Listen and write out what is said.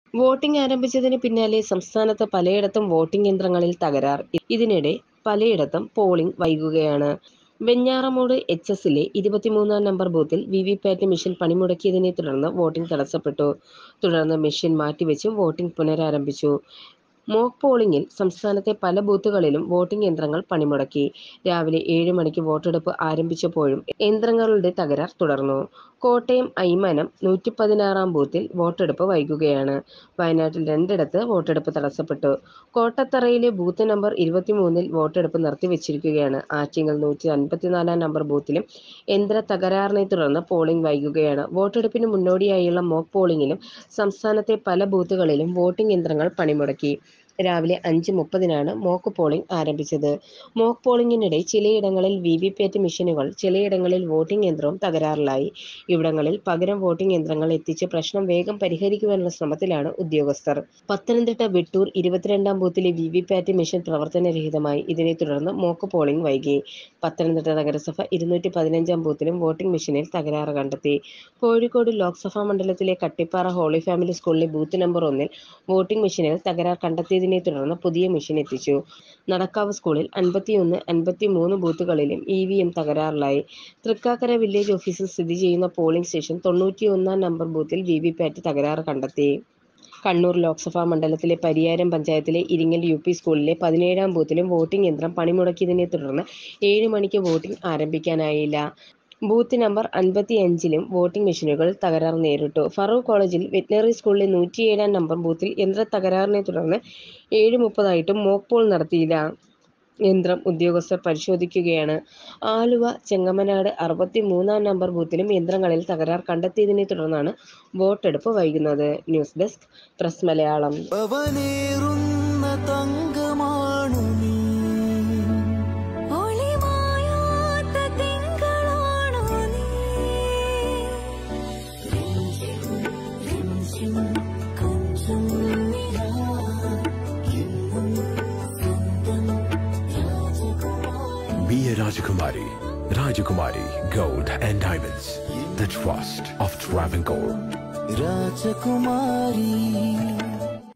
Voting ആരംഭിച്ചതിന് പിന്നാലെ സംസ്ഥാനത്ത് പലയിടത്തും വോട്ടിംഗ് യന്ത്രങ്ങളിൽ തകരാർ. ഇതിനിടെ പലയിടത്തും പോളിംഗ് വൈകുകയാണ്. വെഞ്ഞാറമൂട് എച്ച്.എസിലെ 23-ാം നമ്പർ ബൂത്തിൽ വിവിപാറ്റ് മെഷീൻ പണിമുടക്കിയതിനെ തുടർന്ന് വോട്ടിംഗ് തടസ്സപ്പെട്ടു. തുടർന്ന് മെഷീൻ മാറ്റിവെച്ച് വോട്ടിംഗ് പുനരാരംഭിച്ചു. മോക്ക് പോളിംഗിൽ സംസ്ഥാനത്തെ പല ബൂത്തുകളിലും വോട്ടിംഗ് യന്ത്രങ്ങൾ പണിമുടക്കി. രാവിലെ 7 മണിക്ക് വോട്ടെടുപ്പ് ആരംഭിച്ചപ്പോഴും യന്ത്രങ്ങളുടെ തകരാർ തുടർന്നു. കോട്ടയം ഐമനം 116-ാം ബൂത്തിൽ വോട്ടെടുപ്പ് വൈകുകയാണ്. വയനാട്ടിൽ 2ഇടത്ത് വോട്ടെടുപ്പ് തടസ്സപ്പെട്ടു. കോട്ടത്തറയിലെ ബൂത്ത് നമ്പർ 23-ൽ വോട്ടെടുപ്പ് നിർത്തിവെച്ചിരിക്കുകയാണ്. ആറ്റിങ്ങൽ 154-ാം നമ്പർ ബൂത്തിലും യന്ത്ര തകരാറിനെ തുടർന്ന് പോളിംഗ് വൈകുകയാണ്. വോട്ടെടുപ്പിന് മുന്നോടിയായുള്ള മോക്ക് പോളിംഗിലും സംസ്ഥാനത്തെ പല ബൂത്തുകളിലും വോട്ടിംഗ് യന്ത്രങ്ങൾ പണിമുടക്കി. രാവിലെ 5:30-നാണ് മോക്ക് പോളിംഗ് ആരംഭിച്ചത്. മോക്ക് പോളിംഗിനിടെ ചിലയിടങ്ങളിൽ വിവിപാറ്റ് മെഷീനുകൾ, ചിലയിടങ്ങളിൽ വോട്ടിംഗ് യന്ത്രവും തകരാറിലായി. ഇവിടങ്ങളിൽ പകരം വോട്ടിംഗ് യന്ത്രങ്ങൾ എത്തിച്ച് പ്രശ്നം വേഗം പരിഹരിക്കുവാനുള്ള ശ്രമത്തിലാണ് ഉദ്യോഗസ്ഥർ. പത്തനംതിട്ട വെട്ടൂർ 22-ാം ബൂത്തിലെ വിവിപാറ്റ് മെഷീൻ പ്രവർത്തനരഹിതമായി. ഇതിനെ തുടർന്ന് മോക്ക് പോളിംഗ് വൈകി. പത്തനംതിട്ട നഗരസഭ 215-ാം ബൂത്തിലും വോട്ടിംഗ് മെഷീനിൽ തകരാറ് കണ്ടെത്തി. കോഴിക്കോട് ലോക്സഭാ മണ്ഡലത്തിലെ കട്ടിപ്പാറ ഹോളി ഫാമിലി സ്കൂളിലെ ബൂത്ത് നമ്പർ 1-ൽ വോട്ടിംഗ് മെഷീനിൽ തകരാർ കണ്ടെത്തിയതിനെ തുടർന്ന് പുതിയ മെഷീൻ എത്തിച്ചു. നടക്കാവ് സ്കൂളിൽ 51, 53 ബൂത്തുകളിലും ഇവിഎം തകരാറിലായി. തൃക്കാക്കര വില്ലേജ് ഓഫീസിൽ സ്ഥിതി ചെയ്യുന്ന പോളിംഗ് സ്റ്റേഷൻ 91-ാം നമ്പർ ബൂത്തിൽ വിവിപാറ്റ് തകരാറ് കണ്ടെത്തി. കണ്ണൂർ ലോക്സഭാ മണ്ഡലത്തിലെ പരിയാരം പഞ്ചായത്തിലെ ഇരിങ്ങൽ യു.പി. സ്കൂളിലെ 17-ാം ബൂത്തിലും വോട്ടിംഗ് യന്ത്രം പണിമുടക്കിയതിനെ തുടർന്ന് 7 മണിക്ക് വോട്ടിംഗ് ആരംഭിക്കാനായില്ല. ബൂത്ത് നമ്പർ 55-ലും വോട്ടിംഗ് മെഷീനുകൾ തകരാർ നേരിട്ടു. ഫറൂഖ് കോളേജിൽ വെറ്റിനറി സ്കൂളിലെ 107-ാം നമ്പർ ബൂത്തിൽ യന്ത്ര തകരാറിനെ തുടർന്ന് 7:30 മോക്ക് പോൾ നടത്തിയില്ല. യന്ത്രം ഉദ്യോഗസ്ഥർ പരിശോധിക്കുകയാണ്. ആലുവ ചെങ്ങമനാട് 63-ാം നമ്പർ ബൂത്തിലും യന്ത്രങ്ങളിൽ തകരാർ കണ്ടെത്തിയതിനെ തുടർന്നാണ് വോട്ടെടുപ്പ് വൈകുന്നത്. News desk press Malayalam. Be a Rajakumari. Rajakumari Gold and Diamonds. The trust of Travancore. Rajakumari.